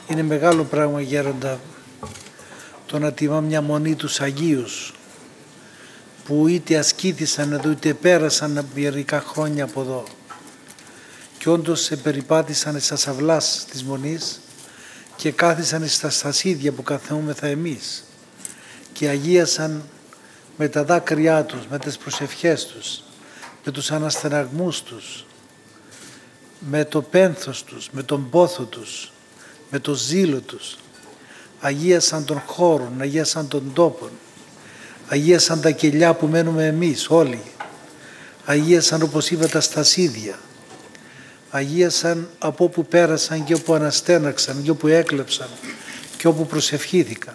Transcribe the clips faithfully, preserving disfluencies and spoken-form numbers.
Είναι μεγάλο πράγμα, γέροντα, το να τιμά μια μονή τους Αγίους που είτε ασκήθησαν εδώ είτε πέρασαν μερικά χρόνια από εδώ και όντως περιπάτησαν στα αυλάς της μονής και κάθισαν στα στασίδια που καθόμεθα εμείς και αγίασαν με τα δάκρυά τους, με τις προσευχές τους, με τους αναστεναγμούς τους, με το πένθος τους, με τον πόθο τους, με το ζήλο τους. Αγίασαν τον χώρο, αγίασαν τον τόπο, αγίασαν τα κελιά που μένουμε εμείς όλοι, αγίασαν, όπως είπα, τα στασίδια, αγίασαν από όπου πέρασαν και όπου αναστέναξαν και όπου έκλεψαν και όπου προσευχήθηκαν.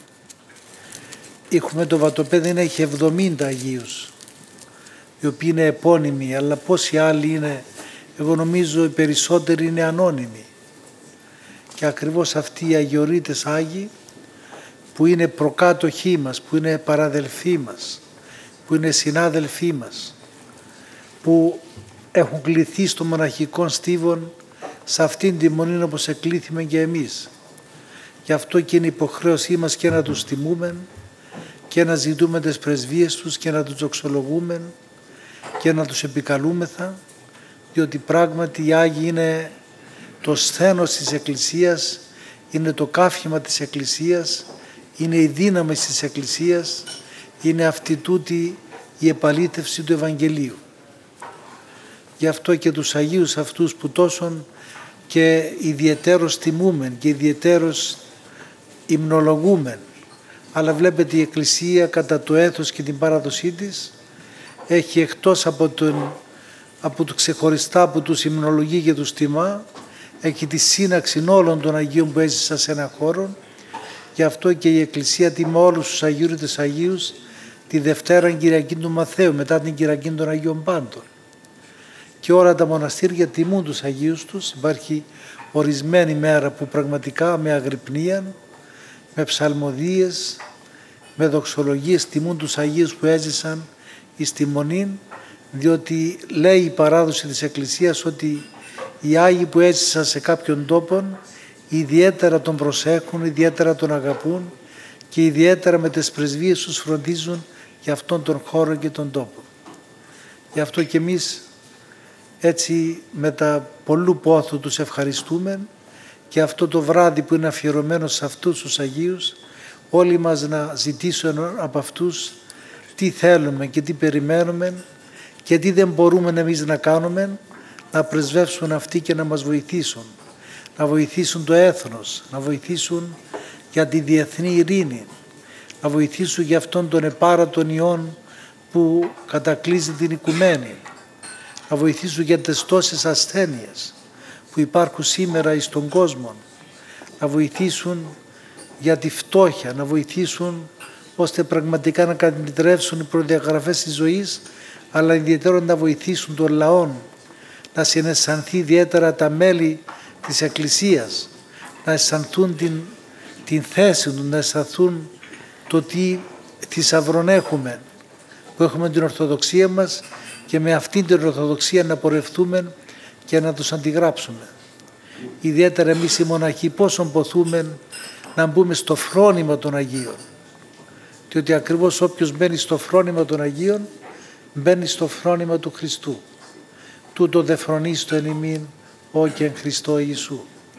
Έχουμε το Βατοπέδι να έχει εβδομήντα Αγίους, οι οποίοι είναι επώνυμοι, αλλά πόσοι άλλοι είναι, εγώ νομίζω οι περισσότεροι είναι ανώνυμοι. Και ακριβώς αυτοί οι αγιορείτες Άγιοι που είναι προκάτοχοί μας, που είναι παραδελφοί μας, που είναι συνάδελφοί μας, που έχουν κληθεί στο μοναχικό στίβον σε αυτήν τη μονή όπως εκλήθημε και εμείς. Γι' αυτό και είναι υποχρέωσή μας και να τους τιμούμε και να ζητούμε τις πρεσβείες τους και να τους δοξολογούμε και να τους επικαλούμεθα, διότι πράγματι οι Άγιοι είναι το σθένος της Εκκλησίας, είναι το κάφημα της Εκκλησίας, είναι η δύναμη της Εκκλησίας, είναι αυτή τούτη η επαλήθευση του Ευαγγελίου. Γι' αυτό και τους Αγίους αυτούς που τόσον και ιδιαιτέρως τιμούμεν και ιδιαιτέρως υμνολογούμεν, αλλά βλέπετε η Εκκλησία κατά το έθος και την παράδοσή της έχει εκτός από, τον, από το ξεχωριστά που τους υμνολογεί και τους τιμά, έχει τη σύναξη όλων των Αγίων που έζησαν σε έναν χώρο. Γι' αυτό και η Εκκλησία τιμά όλους τους Αγίους Αγίους τη Δευτέρα Κυριακή του Μαθαίου, μετά την Κυριακή των Αγίων Πάντων. Και όλα τα μοναστήρια τιμούν τους Αγίους τους. Υπάρχει ορισμένη μέρα που πραγματικά με αγρυπνία, με ψαλμοδίες, με δοξολογίες τιμούν τους Αγίους που έζησαν εις τη Μονή, διότι λέει η παράδοση της Εκκλησίας ότι οι Άγιοι που έζησαν σε κάποιον τόπο ιδιαίτερα τον προσέχουν, ιδιαίτερα τον αγαπούν και ιδιαίτερα με τις πρεσβείες τους φροντίζουν για αυτόν τον χώρο και τον τόπο. Γι' αυτό και εμείς έτσι με τα πολλού πόθου τους ευχαριστούμε και αυτό το βράδυ που είναι αφιερωμένο σε αυτούς τους Αγίους όλοι μας να ζητήσουμε από αυτούς τι θέλουμε και τι περιμένουμε και τι δεν μπορούμε εμείς να κάνουμε, να πρεσβεύσουν αυτοί και να μας βοηθήσουν. Να βοηθήσουν το έθνος, να βοηθήσουν για τη διεθνή ειρήνη, να βοηθήσουν για αυτόν τον επάρατον ιόν που κατακλείζει την οικουμένη, να βοηθήσουν για τις τόσες ασθένειες που υπάρχουν σήμερα στον κόσμο, να βοηθήσουν για τη φτώχεια, να βοηθήσουν ώστε πραγματικά να κατητρέψουν οι προδιαγραφές της ζωής, αλλά ιδιαίτερα να βοηθήσουν τον λαό να συναισθανθεί ιδιαίτερα τα μέλη της Εκκλησίας, να αισθανθούν την, την θέση του, να αισθανθούν το τι θησαυρόν έχουμε, που έχουμε την Ορθοδοξία μας και με αυτήν την Ορθοδοξία να πορευτούμε και να τους αντιγράψουμε. Ιδιαίτερα εμείς οι μοναχοί πόσον ποθούμε να μπούμε στο φρόνημα των Αγίων, διότι ακριβώς όποιος μπαίνει στο φρόνημα των Αγίων μπαίνει στο φρόνημα του Χριστού. Τούτο δε φρονίστο εν ημίν, ό και εν Χριστώ Ιησού.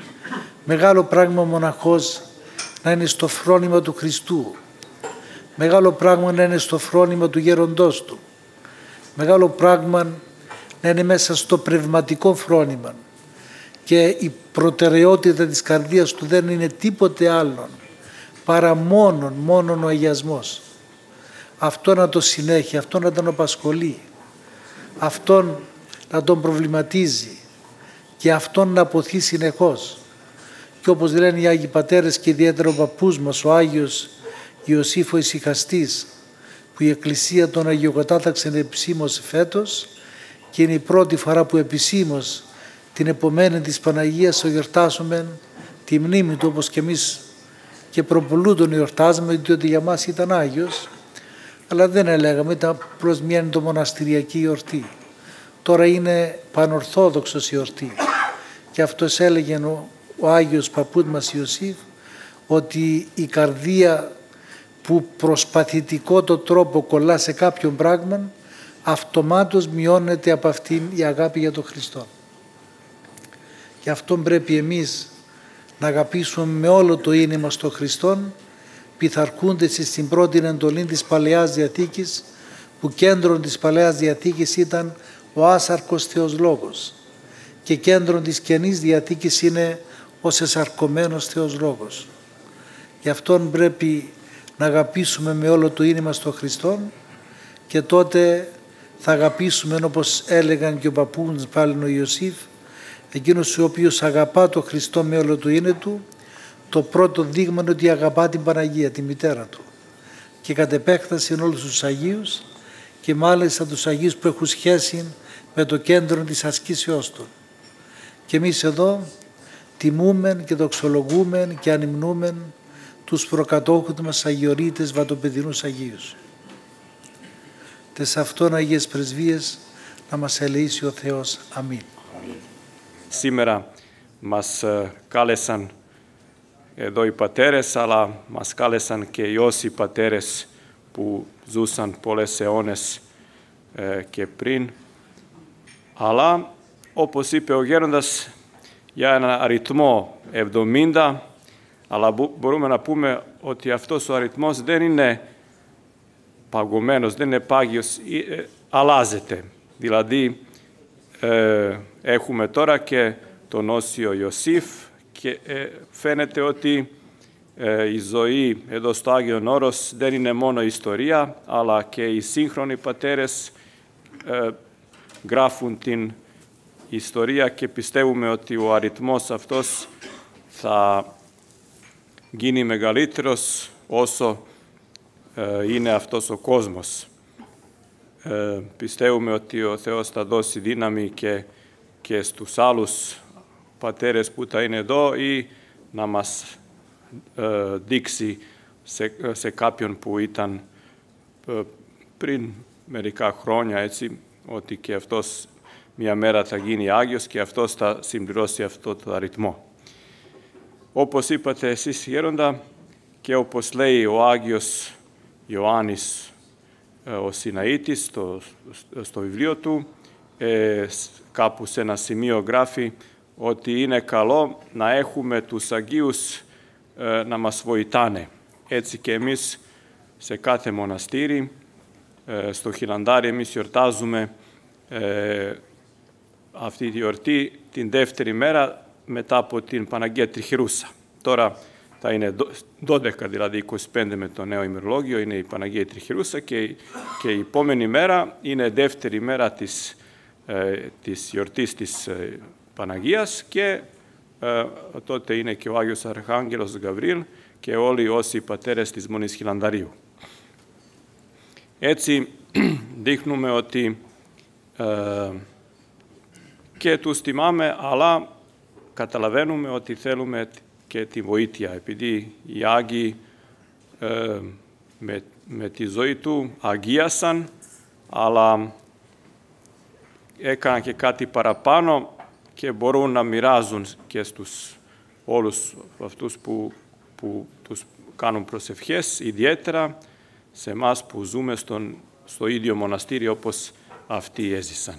Μεγάλο πράγμα ο μοναχός να είναι στο φρόνημα του Χριστού. Μεγάλο πράγμα να είναι στο φρόνημα του γέροντός του. Μεγάλο πράγμα να είναι μέσα στο πνευματικό φρόνημα. Και η προτεραιότητα της καρδίας του δεν είναι τίποτε άλλο παρά μόνον, μόνον ο αγιασμός. Αυτό να το συνέχει, αυτό να τον απασχολεί, αυτόν να τον προβληματίζει και αυτόν να αποθεί συνεχώς. Και όπως λένε οι Άγιοι Πατέρες και ιδιαίτερα ο παππούς μας, ο Άγιος Ιωσήφ ο Ησυχαστής, που η Εκκλησία τον αγιοκατάταξε επισήμως φέτος και είναι η πρώτη φορά που επισήμως την επομένη της Παναγίας το γιορτάσουμε τη μνήμη του, όπως και εμείς και προπολού τον γιορτάζουμε, διότι για μας ήταν Άγιος, αλλά δεν έλεγαμε, ήταν προς μια εντομοναστηριακή γιορτή. Τώρα είναι πανορθόδοξος η γιορτή και αυτός έλεγε ο, ο Άγιος Παππούς μας Ιωσήφ ότι η καρδία που προσπαθητικό το τρόπο κολλά σε κάποιον πράγμα, αυτομάτως μειώνεται από αυτήν η αγάπη για τον Χριστό. Γι' αυτό πρέπει εμείς να αγαπήσουμε με όλο το είναι μας τον Χριστόν, πειθαρχούνται στην πρώτη εντολή της Παλαιάς Διαθήκης, που κέντρο της Παλαιάς Διαθήκης ήταν ο άσαρκος Θεός Λόγος και κέντρο της Καινής Διαθήκης είναι ο σεσαρκωμένος Θεός Λόγος. Γι' αυτόν πρέπει να αγαπήσουμε με όλο το είναι μας τον Χριστόν και τότε θα αγαπήσουμε, όπως έλεγαν και ο παππούς πάλι ο Ιωσήφ, εκείνος ο οποίος αγαπά τον Χριστό με όλο το είναι του, το πρώτο δείγμα είναι ότι αγαπά την Παναγία, τη μητέρα του, και κατ' επέκταση όλους τους Αγίους και μάλιστα τους Αγίους που έχουν σχέση με το κέντρο της ασκήσεώς του. Και εμείς εδώ τιμούμε και δοξολογούμε και ανυμνούμε τους προκατόχους μας αγιορείτες βατοπεδινούς Αγίους. Τες αυτόν Αγίες Πρεσβείες να μας ελεήσει ο Θεός. Αμήν. Σήμερα μας κάλεσαν εδώ οι πατέρες, αλλά μας κάλεσαν και οι όσοι πατέρες που ζούσαν πολλές αιώνες ε, και πριν. Αλλά, όπως είπε ο Γέροντας, για ένα αριθμό εβδομήντα, αλλά μπορούμε να πούμε ότι αυτός ο αριθμός δεν είναι παγωμένος, δεν είναι πάγιος, ε, αλλάζεται. Δηλαδή, ε, έχουμε τώρα και τον Όσιο Ιωσήφ και ε, φαίνεται ότι ε, η ζωή εδώ στο Άγιον Όρος δεν είναι μόνο ιστορία, αλλά και οι σύγχρονοι πατέρες ε, γράφουν την ιστορία και πιστεύουμε ότι ο αριθμός αυτός θα γίνει μεγαλύτερος όσο ε, είναι αυτός ο κόσμος. Ε, πιστεύουμε ότι ο Θεός θα δώσει δύναμη και, και στους άλλους πατέρες που θα είναι εδώ ή να μας ε, δείξει σε, σε κάποιον που ήταν ε, πριν μερικά χρόνια, έτσι, ότι και αυτός μια μέρα θα γίνει Άγιος και αυτός θα συμπληρώσει αυτό το αριθμό. Όπως είπατε εσείς, Γέροντα, και όπως λέει ο Άγιος Ιωάννης ο Σιναήτης στο, στο βιβλίο του, ε, κάπου σε ένα σημείο γράφει ότι είναι καλό να έχουμε τους Αγίους ε, να μας βοηθάνε. Έτσι και εμείς σε κάθε μοναστήρι, ε, στο Χιλαντάρι, εμείς γιορτάζουμε ε, αυτή τη γιορτή την δεύτερη μέρα μετά από την Παναγία Τριχερούσα. Τώρα θα είναι δώδεκα, δηλαδή είκοσι πέντε με το νέο ημερολόγιο, είναι η Παναγία Τριχερούσα και, και η επόμενη μέρα είναι δεύτερη μέρα της, ε, της γιορτής της ε, Παναγίας και ε, τότε είναι και ο Άγιος Αρχάγγελος Γαβρίλ και όλοι όσοι πατέρες της Μονής Χιλανταρίου. Έτσι δείχνουμε ότι ε, και τους τιμάμε, αλλά καταλαβαίνουμε ότι θέλουμε και τη βοήθεια, επειδή οι Άγιοι ε, με, με τη ζωή του αγίασαν, αλλά έκαναν και κάτι παραπάνω και μπορούν να μοιράζουν και στους όλους αυτούς που, που τους κάνουν προσευχές, ιδιαίτερα σε εμάς που ζούμε στον, στο ίδιο μοναστήρι όπως αυτοί έζησαν.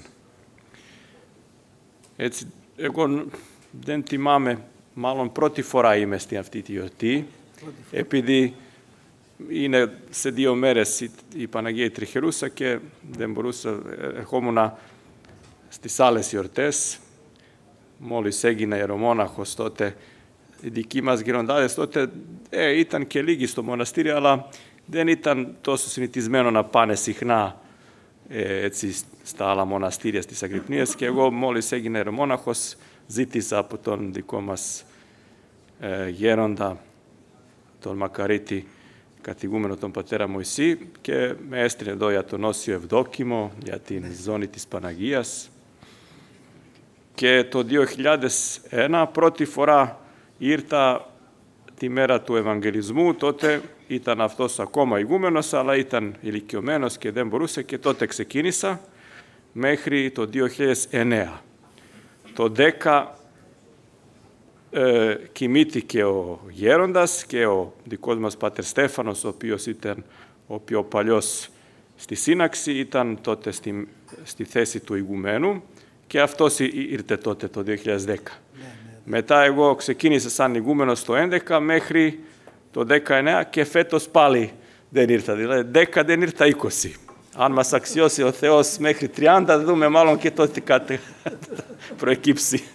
Έτσι, εγώ δεν θυμάμαι, μάλλον πρώτη φορά είμαι στην αυτή τη γιορτή, επειδή είναι σε δύο μέρες η, η Παναγία Τριχερούσα και δεν μπορούσα, ερχόμουν στις άλλες γιορτές. Μόλις έγινα ιερομόναχος τότε, οι δικοί μας γεροντάδες τότε ε, ήταν και λίγοι στο μοναστήρι, αλλά δεν ήταν τόσο συνηθισμένο να πάνε συχνά ε, έτσι, στα άλλα μοναστήρια στις Αγρυπνίες και εγώ μόλις έγινα ιερομόναχος ζήτησα από τον δικό μας ε, γέροντα, τον Μακαρίτη κατηγούμενο τον πατέρα Μωυσή και με έστειλε εδώ για τον Όσιο Ευδόκιμο, για την ζώνη της Παναγίας. Και το δύο χιλιάδες ένα πρώτη φορά ήρθα τη μέρα του Ευαγγελισμού, τότε ήταν αυτός ακόμα ηγούμενος, αλλά ήταν ηλικιωμένος και δεν μπορούσε και τότε ξεκίνησα μέχρι το δύο χιλιάδες εννέα. Το δέκα ε, κοιμήθηκε και ο γέροντας και ο δικός μας Πάτερ Στέφανος, ο οποίος ήταν ο πιο παλιός στη σύναξη, ήταν τότε στη, στη θέση του ηγουμένου και αυτός ήρθε τότε το δύο χιλιάδες δέκα. Ναι, ναι. Μετά εγώ ξεκίνησα σαν ηγούμενος το έντεκα μέχρι το δεκαεννέα και φέτος πάλι δεν ήρθα, δηλαδή δέκα δεν ήρθα είκοσι. Αν μας αξιώσει ο Θεός μέχρι τριάντα, θα δούμε μάλλον και τότε κάτι προεκύψει.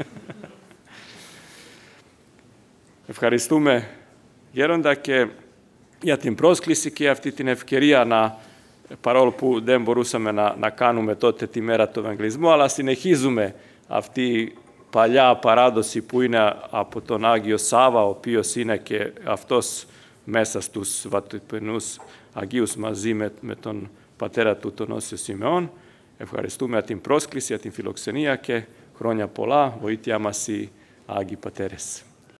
Ευχαριστούμε γέροντα και για την πρόσκληση και αυτή την ευκαιρία να, παρόλο που δεν μπορούσαμε να, να κάνουμε τότε τη μέρα του Ευαγγελισμού, αλλά συνεχίζουμε αυτή παλιά παράδοση που είναι από τον Άγιο Σάββα, ο οποίος είναι και αυτός μέσα στους βατρυπνούς Αγίους μαζί με, με τον πατέρα του, τον Όσιο Σιμεών. Ευχαριστούμε για την πρόσκληση, για την φιλοξενία και χρόνια πολλά. Βοήθεια μας οι Άγιοι Πατέρες.